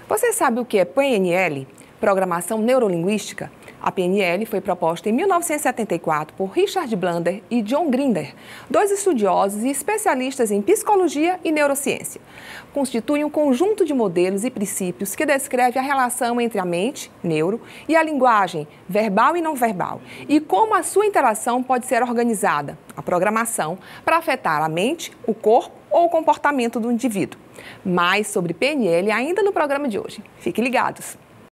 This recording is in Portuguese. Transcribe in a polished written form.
Você sabe o que é PNL? Programação Neurolinguística? A PNL foi proposta em 1974 por Richard Bandler e John Grinder, dois estudiosos e especialistas em psicologia e neurociência. Constitui um conjunto de modelos e princípios que descreve a relação entre a mente, neuro, e a linguagem, verbal e não verbal, e como a sua interação pode ser organizada, a programação, para afetar a mente, o corpo ou o comportamento do indivíduo. Mais sobre PNL ainda no programa de hoje. Fiquem ligados!